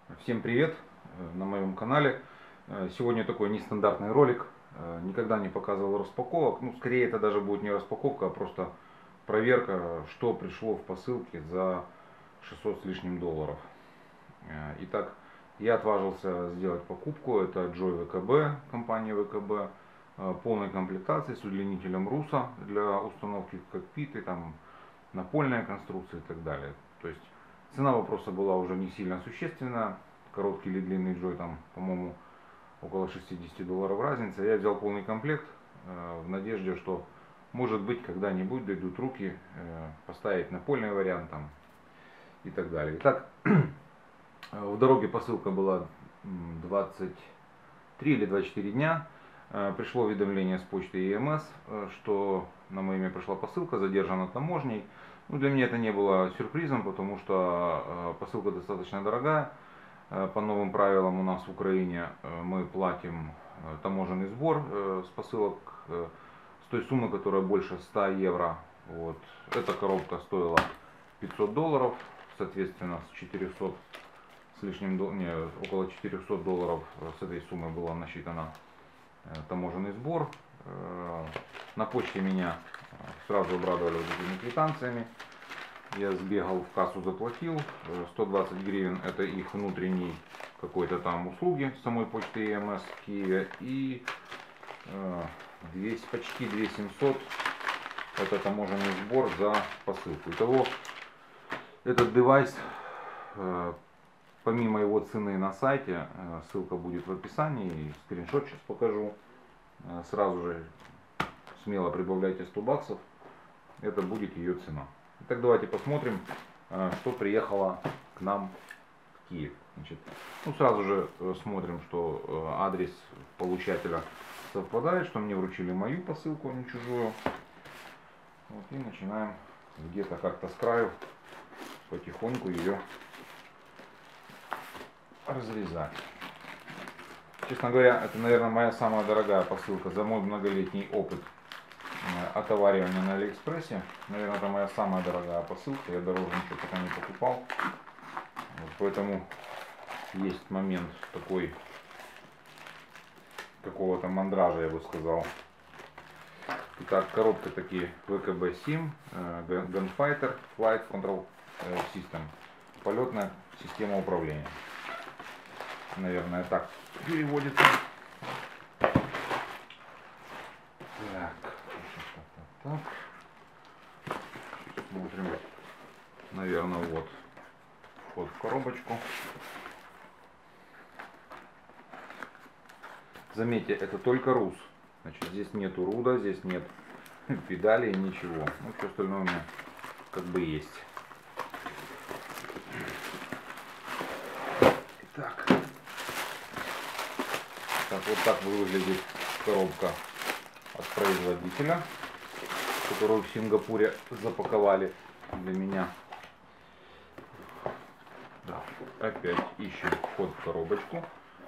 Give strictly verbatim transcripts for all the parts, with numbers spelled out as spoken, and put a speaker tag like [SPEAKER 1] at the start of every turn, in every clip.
[SPEAKER 1] Всем привет на моем канале. Сегодня такой нестандартный ролик. Никогда не показывал распаковок. Ну, скорее это даже будет не распаковка, а просто проверка, что пришло в посылке за шестьсот с лишним долларов. Итак, я отважился сделать покупку. Это Joy ви кей би, компания ви кей би, полной комплектации с удлинителем руса для установки в кокпиты, там напольная конструкция и так далее. То есть цена вопроса была уже не сильно существенна. Короткий или длинный Joy, там, по-моему, около шестидесяти долларов разница. Я взял полный комплект э, в надежде, что может быть когда-нибудь дойдут руки э, поставить напольный вариант там, и так далее. Итак, в дороге посылка была двадцать три или двадцать четыре дня. Э, пришло уведомление с почты и эм эс, э, что на мое имя пришла посылка, задержана таможней. Ну, для меня это не было сюрпризом, потому что э, посылка достаточно дорогая. По новым правилам у нас в Украине мы платим таможенный сбор с посылок с той суммы, которая больше ста евро. Вот. Эта коробка стоила пятьсот долларов, соответственно с четырёхсот с лишним, не, около четырёхсот долларов с этой суммы было насчитано таможенный сбор. На почте меня сразу обрадовали вот этими квитанциями. Я сбегал в кассу, заплатил. сто двадцать гривен это их внутренней какой-то там услуги самой почты и эм эс в Киеве. И двести, почти две тысячи семьсот это таможенный сбор за посылку. Итого этот девайс, помимо его цены на сайте, ссылка будет в описании, скриншот сейчас покажу. Сразу же смело прибавляйте сто баксов, это будет ее цена. Итак, давайте посмотрим, что приехало к нам в Киев. Значит, ну, сразу же смотрим, что адрес получателя совпадает, что мне вручили мою посылку, а не чужую. Вот, и начинаем где-то как-то с краю потихоньку ее разрезать. Честно говоря, это, наверное, моя самая дорогая посылка за мой многолетний опыт отоваривания на Алиэкспрессе. Наверное, это моя самая дорогая посылка. Я дороже ничего пока не покупал. Вот, поэтому есть момент такой какого-то мандража, я бы сказал. Итак, коробка такие ви кей би сим, Gunfighter Flight Control System. Полетная система управления. Наверное, так переводится. Так. Так. Смотрим. Наверное, вот вход в коробочку. Заметьте, это только рус. Значит, здесь нету руда, здесь нет педалей, ничего. Ну, все остальное у меня как бы есть. Итак. Так, вот так выглядит коробка от производителя, которую в Сингапуре запаковали для меня. Да, опять ищем вход в коробочку.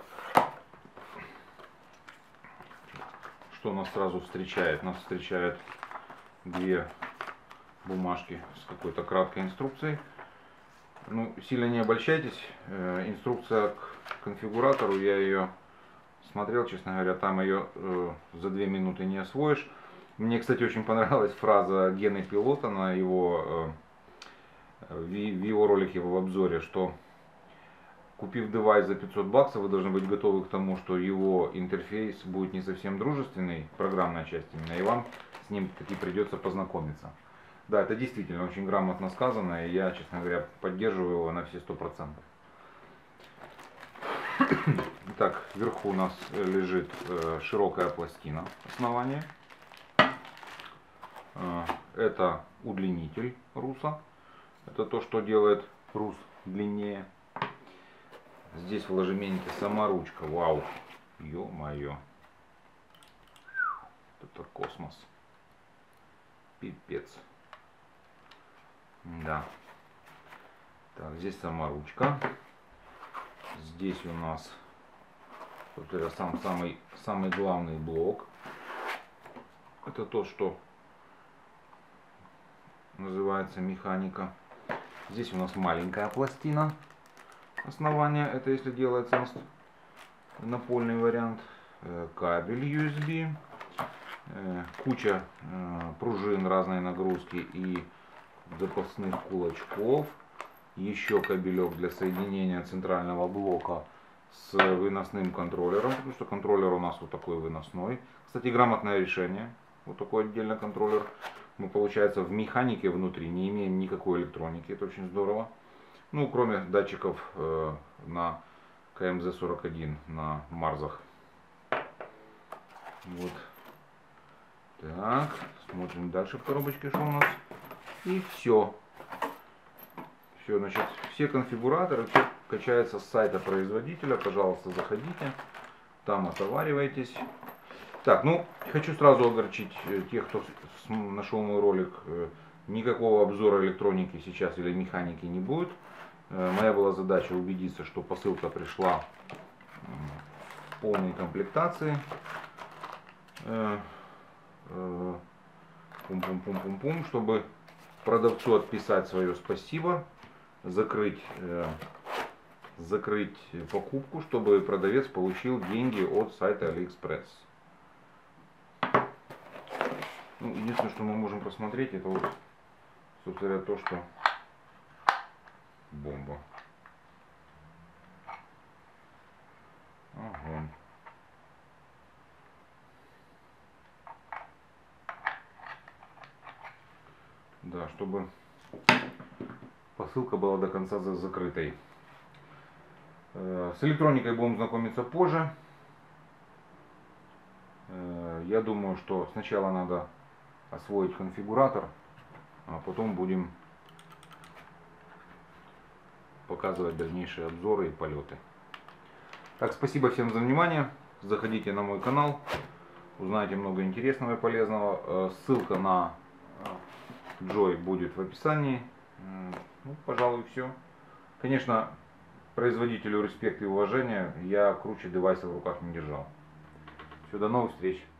[SPEAKER 1] Что нас сразу встречает? Нас встречают две бумажки с какой-то краткой инструкцией. Ну, сильно не обольщайтесь. Инструкция к конфигуратору, я ее смотрел, честно говоря, там ее э, за две минуты не освоишь. Мне, кстати, очень понравилась фраза Гены Пилота на его, э, в, в его ролике, в обзоре, что купив девайс за пятьсот баксов, вы должны быть готовы к тому, что его интерфейс будет не совсем дружественный, программная часть именно, и вам с ним таки придется познакомиться. Да, это действительно очень грамотно сказано, и я, честно говоря, поддерживаю его на все сто процентов. Итак, вверху у нас лежит широкая пластина основания. Это удлинитель руса. Это то, что делает рус длиннее. Здесь в ложементе сама ручка. Вау! Ё-моё! Это космос. Пипец. Да. Так, здесь сама ручка. Здесь у нас вот это сам самый самый главный блок. Это то, что называется механика. Здесь у нас маленькая пластина основания, это если делается напольный вариант, кабель ю эс би, куча пружин разной нагрузки и запасных кулачков, еще кабелек для соединения центрального блока с выносным контроллером, потому что контроллер у нас вот такой выносной. Кстати, грамотное решение, вот такой отдельно контроллер. Мы, получается, в механике внутри не имеем никакой электроники, это очень здорово. Ну, кроме датчиков э, на ка эм зэ сорок один на Марзах. Вот. Так, смотрим дальше в коробочке, что у нас. И все. Все, значит, все конфигураторы, все качается с сайта производителя. Пожалуйста, заходите, там отоваривайтесь. Так, ну, хочу сразу огорчить тех, кто нашел мой ролик. Никакого обзора электроники сейчас или механики не будет. Моя была задача убедиться, что посылка пришла в полной комплектации. Пум-пум-пум-пум-пум, чтобы продавцу отписать свое спасибо, закрыть, закрыть покупку, чтобы продавец получил деньги от сайта Алиэкспресс. Ну, единственное, что мы можем посмотреть, это вот, собственно, то, что бомба. Ага. Да, чтобы посылка была до конца закрытой. С электроникой будем знакомиться позже. Я думаю, что сначала надо освоить конфигуратор, а потом будем показывать дальнейшие обзоры и полеты. Так, спасибо всем за внимание. Заходите на мой канал, узнаете много интересного и полезного. Ссылка на Joy будет в описании. Ну, пожалуй, все. Конечно, производителю респект и уважение. Я круче девайса в руках не держал. Все, до новых встреч.